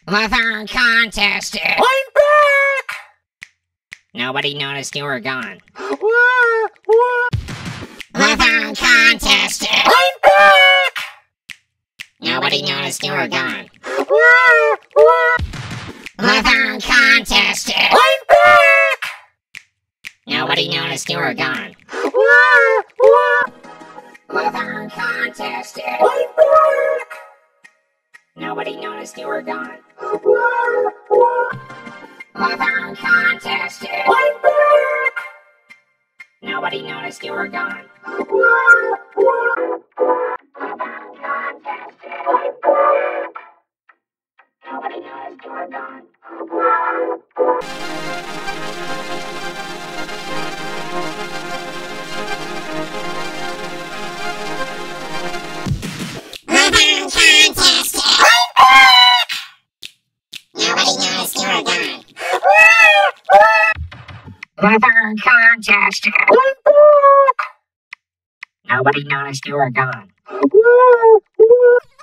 The third contestant. I'm back! Nobody noticed you were gone. What? The third contestant. I'm back! Nobody noticed you were gone. What? The third contestant. I'm back! Nobody noticed you were gone. What? The third contestant. I'm back! Nobody noticed you were gone. What? The third contestant. I'm back! Nobody noticed you were gone. What? Nobody noticed you were gone. The third contestant. Nobody noticed you were gone. The third contestant. Nobody noticed you were gone.